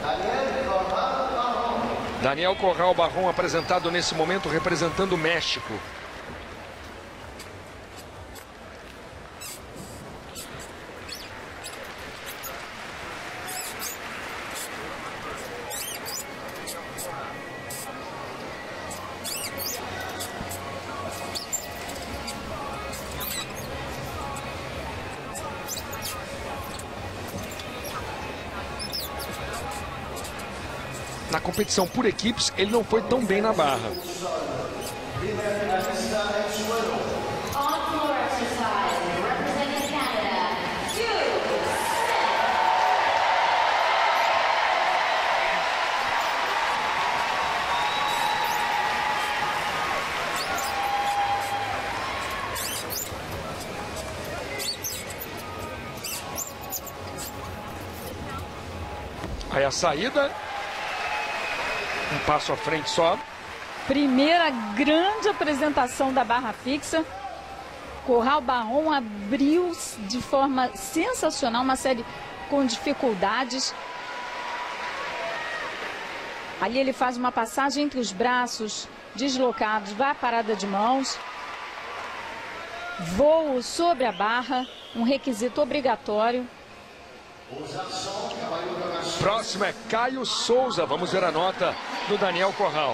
Daniel Corral Barron apresentado nesse momento representando o México. Na competição por equipes, ele não foi tão bem na barra. Aí a saída. Um passo à frente só. Primeira grande apresentação da barra fixa. Corral Barron abriu de forma sensacional, uma série com dificuldades. Ali ele faz uma passagem entre os braços deslocados, vai à parada de mãos. Voo sobre a barra, um requisito obrigatório. Próximo é Caio Souza. Vamos ver a nota do Daniel Corral.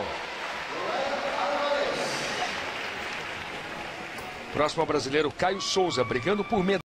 Próximo ao brasileiro Caio Souza, brigando por medalha.